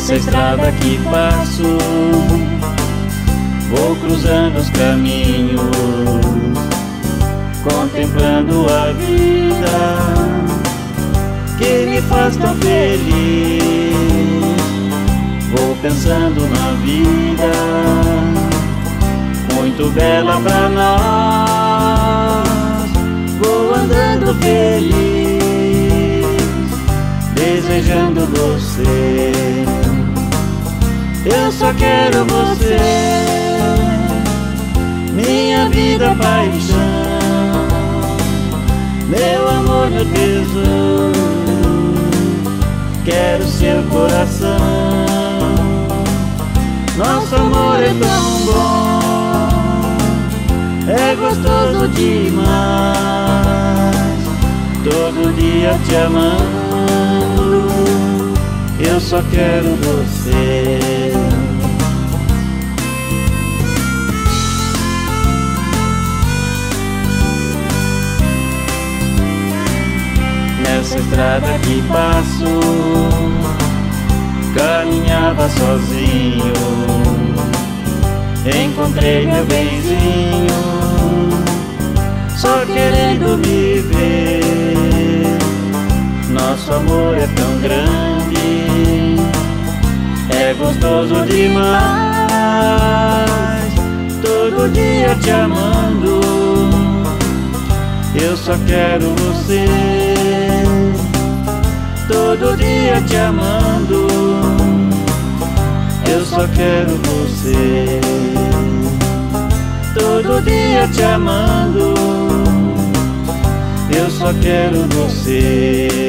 Nessa estrada que passo, vou cruzando os caminhos, contemplando a vida que me faz tão feliz. Vou pensando na vida, muito bela pra nós. Vou andando feliz, desejando você. Eu só quero você, minha vida, paixão, meu amor, meu tesouro. Quero seu coração. Nosso amor é tão bom, é gostoso demais. Todo dia te amando, eu só quero você. Nessa estrada que passo, caminhava sozinho, encontrei meu benzinho, só querendo me ver. Nosso amor é tão grande, é gostoso demais. Todo dia te amando, eu só quero você. Todo dia te amando, eu só quero você. Todo dia te amando, eu só quero você.